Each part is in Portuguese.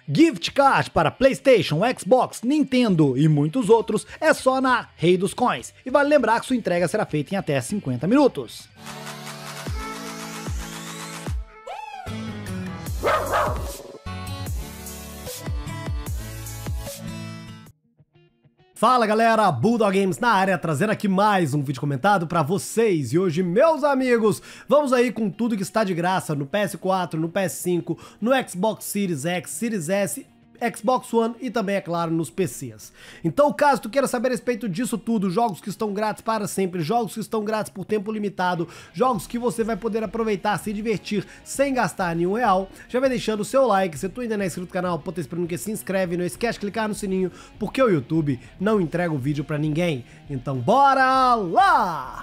Gift Card para PlayStation, Xbox, Nintendo e muitos outros é só na Rei dos Coins. E vale lembrar que sua entrega será feita em até 50 minutos. Fala galera, Bulldog Games na área, trazendo aqui mais um vídeo comentado pra vocês. E hoje, meus amigos, vamos aí com tudo que está de graça no PS4, no PS5, no Xbox Series X, Series S, Xbox One e também, é claro, nos PCs. Então, caso tu queira saber a respeito disso tudo, jogos que estão grátis para sempre, jogos que estão grátis por tempo limitado, jogos que você vai poder aproveitar, se divertir sem gastar nenhum real, já vai deixando o seu like. Se tu ainda não é inscrito no canal, pô, tá esperando que se inscreve, não esquece de clicar no sininho, porque o YouTube não entrega o vídeo pra ninguém. Então, bora lá!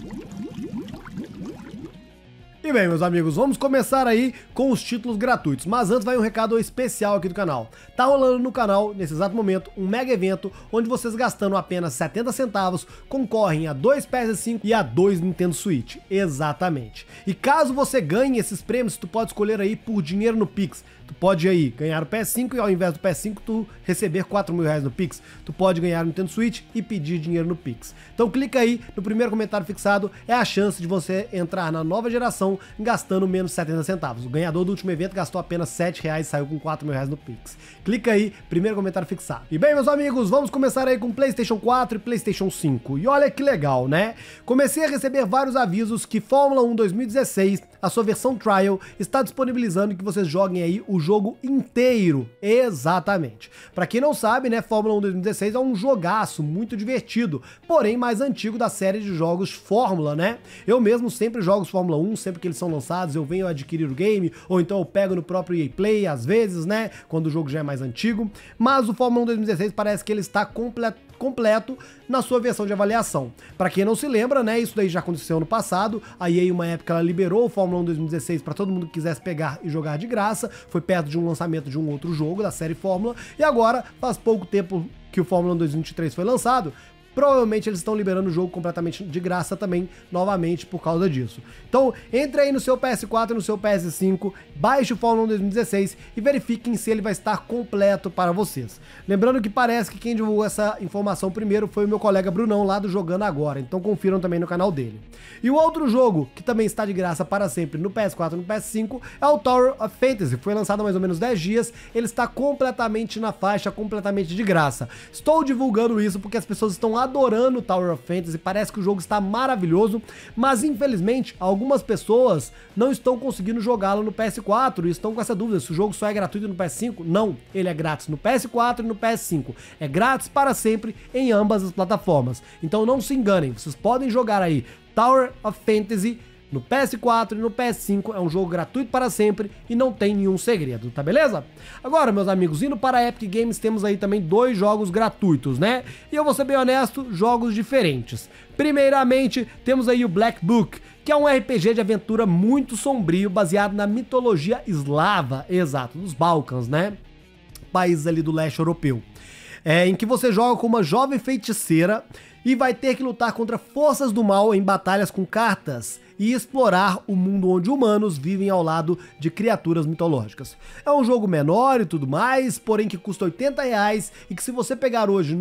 E bem, meus amigos, vamos começar aí com os títulos gratuitos, mas antes vai um recado especial aqui do canal. Tá rolando no canal, nesse exato momento, um mega evento onde vocês gastando apenas 70 centavos concorrem a 2 PS5 e a 2 Nintendo Switch, exatamente. E caso você ganhe esses prêmios, tu pode escolher aí por dinheiro no Pix. Tu pode aí ganhar o PS5 e ao invés do PS5 tu receber 4 mil reais no Pix. Tu pode ganhar o Nintendo Switch e pedir dinheiro no Pix. Então clica aí no primeiro comentário fixado, é a chance de você entrar na nova geração gastando menos 70 centavos. O ganhador do último evento gastou apenas 7 reais e saiu com 4 mil reais no Pix. Clica aí, primeiro comentário fixado. E bem, meus amigos, vamos começar aí com PlayStation 4 e PlayStation 5. E olha que legal, né? Comecei a receber vários avisos que Fórmula 1 2016, a sua versão Trial, está disponibilizando que vocês joguem aí o jogo inteiro. Exatamente. Pra quem não sabe, né, Fórmula 1 2016 é um jogaço muito divertido, porém mais antigo da série de jogos Fórmula, né? Eu mesmo sempre jogo os Fórmula 1, sempre que eles são lançados eu venho adquirir o game, ou então eu pego no próprio EA Play, às vezes, né, quando o jogo já é mais antigo, mas o Fórmula 1 2016 parece que ele está completo na sua versão de avaliação. Para quem não se lembra, né, isso daí já aconteceu no passado, a EA uma época ela liberou o Fórmula 1 2016 para todo mundo que quisesse pegar e jogar de graça, foi perto de um lançamento de um outro jogo da série Fórmula, e agora faz pouco tempo que o Fórmula 1 2023 foi lançado, provavelmente eles estão liberando o jogo completamente de graça também, novamente, por causa disso. Então, entre aí no seu PS4 e no seu PS5, baixe o Fórmula 1 2016 e verifiquem se ele vai estar completo para vocês. Lembrando que parece que quem divulgou essa informação primeiro foi o meu colega Brunão, lá do Jogando Agora, então confiram também no canal dele. E o outro jogo, que também está de graça para sempre no PS4 e no PS5, é o Tower of Fantasy. Foi lançado há mais ou menos 10 dias, ele está completamente na faixa, completamente de graça. Estou divulgando isso porque as pessoas estão adorando o Tower of Fantasy, parece que o jogo está maravilhoso, mas infelizmente algumas pessoas não estão conseguindo jogá-lo no PS4 e estão com essa dúvida se o jogo só é gratuito no PS5. Não, ele é grátis no PS4 e no PS5, é grátis para sempre em ambas as plataformas, então não se enganem, vocês podem jogar aí Tower of Fantasy no PS4 e no PS5, é um jogo gratuito para sempre e não tem nenhum segredo, tá beleza? Agora, meus amigos, indo para a Epic Games, temos aí também 2 jogos gratuitos, né? E eu vou ser bem honesto, jogos diferentes. Primeiramente, temos aí o Black Book, que é um RPG de aventura muito sombrio, baseado na mitologia eslava, exato, dos Balcãs, né? Países ali do leste europeu. Em que você joga com uma jovem feiticeira e vai ter que lutar contra forças do mal em batalhas com cartas e explorar o mundo onde humanos vivem ao lado de criaturas mitológicas. É um jogo menor e tudo mais, porém que custa 80 reais e que se você pegar hoje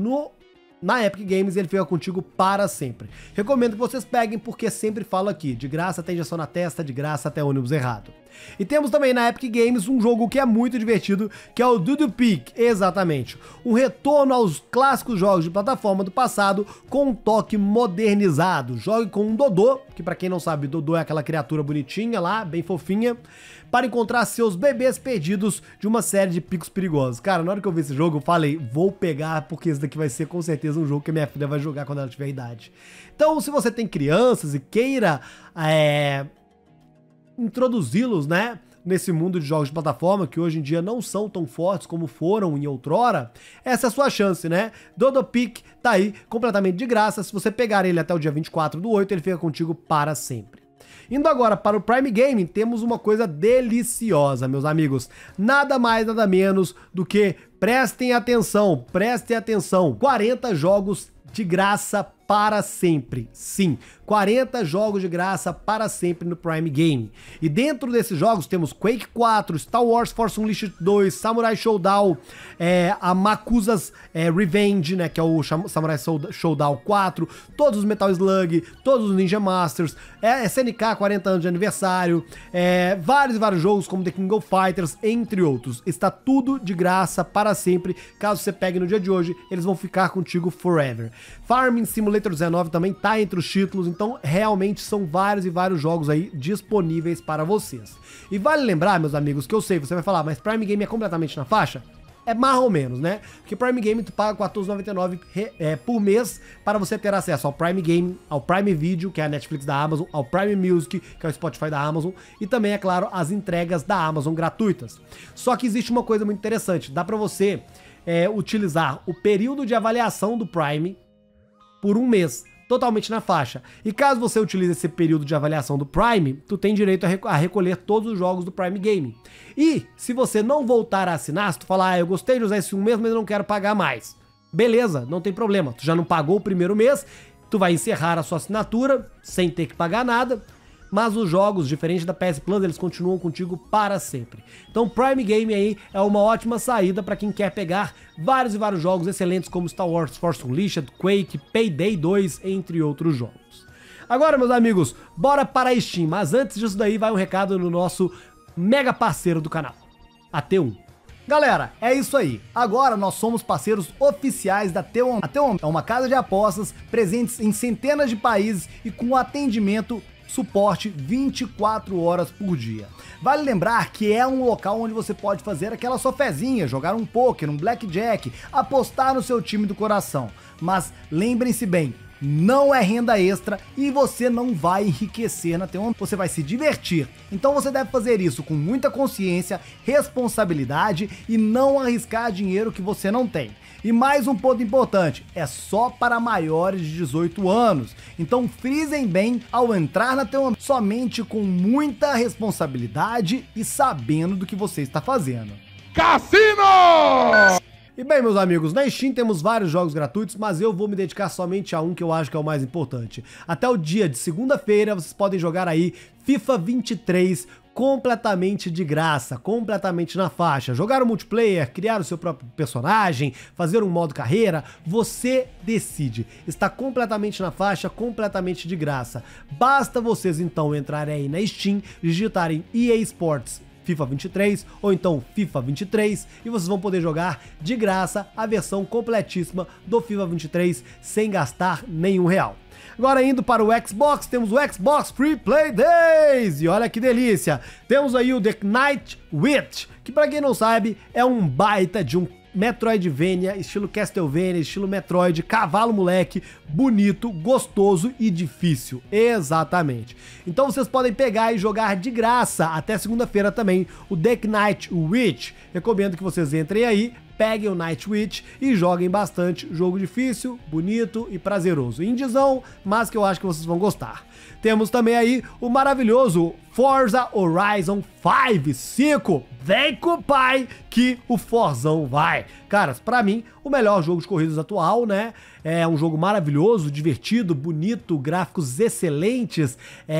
na Epic Games, ele fica contigo para sempre. Recomendo que vocês peguem porque sempre falo aqui, de graça até injeção na testa, de graça até ônibus errado. E temos também na Epic Games um jogo que é muito divertido, que é o Doodle Peak, exatamente. Um retorno aos clássicos jogos de plataforma do passado com um toque modernizado. Jogue com um Dodô, que pra quem não sabe, Dodô é aquela criatura bonitinha lá, bem fofinha, para encontrar seus bebês perdidos de uma série de picos perigosos. Cara, na hora que eu vi esse jogo, eu falei, vou pegar, porque esse daqui vai ser com certeza um jogo que a minha filha vai jogar quando ela tiver idade. Então, se você tem crianças e queira introduzi-los, né, nesse mundo de jogos de plataforma, que hoje em dia não são tão fortes como foram em outrora, essa é a sua chance, né? Doodle Peak tá aí, completamente de graça. Se você pegar ele até o dia 24/8, ele fica contigo para sempre. Indo agora para o Prime Gaming, temos uma coisa deliciosa, meus amigos. Nada mais, nada menos do que, prestem atenção, 40 jogos de graça para sempre. Sim, 40 jogos de graça para sempre no Prime Game. E dentro desses jogos temos Quake 4, Star Wars Force Unleashed 2, Samurai Showdown, a Makusa's Revenge, né, que é o Samurai Showdown 4, todos os Metal Slug, todos os Ninja Masters, SNK 40 anos de aniversário, vários e vários jogos como The King of Fighters, entre outros. Está tudo de graça para sempre. Caso você pegue no dia de hoje, eles vão ficar contigo forever. Farming Simulator 19 também tá entre os títulos, então realmente são vários e vários jogos aí disponíveis para vocês. E vale lembrar, meus amigos, que eu sei, você vai falar, mas Prime Game é completamente na faixa? É mais ou menos, né? Porque Prime Game tu paga R$14,99 por mês para você ter acesso ao Prime Game, ao Prime Video, que é a Netflix da Amazon, ao Prime Music, que é o Spotify da Amazon, e também, é claro, as entregas da Amazon gratuitas. Só que existe uma coisa muito interessante, dá para você utilizar o período de avaliação do Prime por um mês, totalmente na faixa. E caso você utilize esse período de avaliação do Prime, tu tem direito a recolher todos os jogos do Prime Game. E se você não voltar a assinar, se tu falar, eu gostei de usar esse um mês, mas eu não quero pagar mais, beleza, não tem problema. Tu já não pagou o primeiro mês, tu vai encerrar a sua assinatura sem ter que pagar nada, mas os jogos, diferente da PS Plus, eles continuam contigo para sempre. Então Prime Game aí é uma ótima saída para quem quer pegar vários e vários jogos excelentes como Star Wars Force Unleashed, Quake, Payday 2, entre outros jogos. Agora, meus amigos, bora para a Steam, mas antes disso daí vai um recado no nosso mega parceiro do canal, a T1. Galera, é isso aí. Agora nós somos parceiros oficiais da T1. A T1 é uma casa de apostas presentes em centenas de países e com atendimento suporte 24 horas por dia. Vale lembrar que é um local onde você pode fazer aquela sua fezinha, jogar um poker, um blackjack, apostar no seu time do coração. Mas lembrem-se bem, não é renda extra e você não vai enriquecer na T1, você vai se divertir. Então você deve fazer isso com muita consciência, responsabilidade e não arriscar dinheiro que você não tem. E mais um ponto importante, é só para maiores de 18 anos. Então frisem bem ao entrar na T1, somente com muita responsabilidade e sabendo do que você está fazendo. Cassino! E bem, meus amigos, na Steam temos vários jogos gratuitos, mas eu vou me dedicar somente a um que eu acho que é o mais importante. Até o dia de segunda-feira vocês podem jogar aí FIFA 23 completamente de graça, completamente na faixa. Jogar o multiplayer, criar o seu próprio personagem, fazer um modo carreira, você decide. Está completamente na faixa, completamente de graça. Basta vocês então entrarem aí na Steam, digitarem EA Sports FIFA 23 ou então FIFA 23 e vocês vão poder jogar de graça a versão completíssima do FIFA 23 sem gastar nenhum real. Agora indo para o Xbox, temos o Xbox Free Play Days, e olha que delícia, temos aí o The Night Witch, que para quem não sabe é um baita de um Metroidvania, estilo Castlevania, estilo Metroid, cavalo moleque, bonito, gostoso e difícil, exatamente. Então vocês podem pegar e jogar de graça até segunda-feira também o The Night Witch. Recomendo que vocês entrem aí, peguem o Night Witch e joguem bastante. Jogo difícil, bonito e prazeroso. Indizão, mas que eu acho que vocês vão gostar. Temos também aí o maravilhoso Forza Horizon 5. Vem com o pai que o Forzão vai. Caras, pra mim, o melhor jogo de corridas atual, né? É um jogo maravilhoso, divertido, bonito, gráficos excelentes.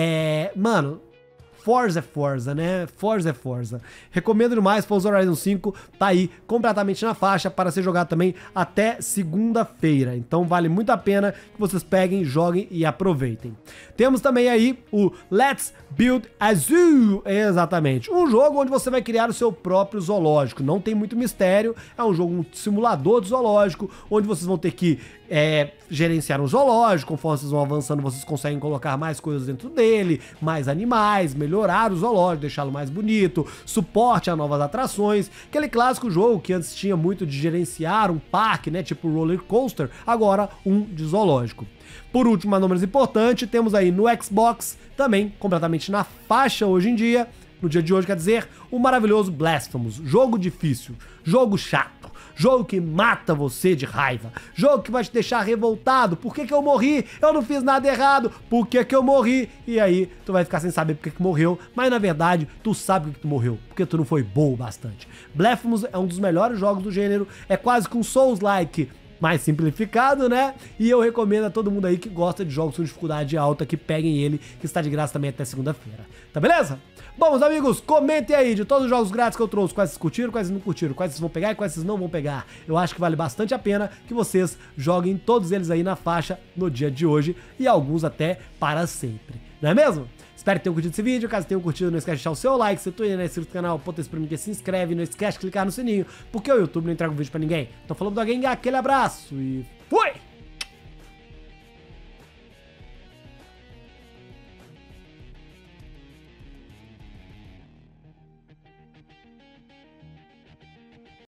Mano, Forza é Forza, né? Forza é Forza. Recomendo demais, Forza Horizon 5 tá aí completamente na faixa para ser jogado também até segunda-feira. Então vale muito a pena que vocês peguem, joguem e aproveitem. Temos também aí o Let's Build a Zoo, exatamente. Um jogo onde você vai criar o seu próprio zoológico. Não tem muito mistério, é um jogo, um simulador de zoológico, onde vocês vão ter que gerenciar um zoológico. Conforme vocês vão avançando, vocês conseguem colocar mais coisas dentro dele, mais animais, melhorar o zoológico, deixá-lo mais bonito, suporte a novas atrações, aquele clássico jogo que antes tinha muito de gerenciar um parque, né, tipo roller coaster, agora um de zoológico. Por último, mas não menos importante, temos aí no Xbox, também completamente na faixa hoje em dia, no dia de hoje, quer dizer, o maravilhoso Blasphemous, jogo difícil, jogo chato, jogo que mata você de raiva, jogo que vai te deixar revoltado. Por que que eu morri? Eu não fiz nada errado. Por que que eu morri? E aí tu vai ficar sem saber por que que morreu, mas na verdade tu sabe por que tu morreu, porque tu não foi bom o bastante. Blasphemous é um dos melhores jogos do gênero, é quase que um Souls-like mais simplificado, né? E eu recomendo a todo mundo aí que gosta de jogos com dificuldade alta que peguem ele, que está de graça também até segunda-feira. Tá beleza? Bom, meus amigos, comentem aí de todos os jogos grátis que eu trouxe, quais vocês curtiram, quais vocês não curtiram, quais vocês vão pegar e quais vocês não vão pegar. Eu acho que vale bastante a pena que vocês joguem todos eles aí na faixa no dia de hoje e alguns até para sempre. Não é mesmo? Espero que tenham curtido esse vídeo. Caso tenham curtido, não esquece de deixar o seu like. Se tu ainda não é inscrito no canal, ponta isso pra mim que se inscreve. Não esquece de clicar no sininho, porque o YouTube não entrega um vídeo pra ninguém. Então falando do alguém, aquele abraço e fui!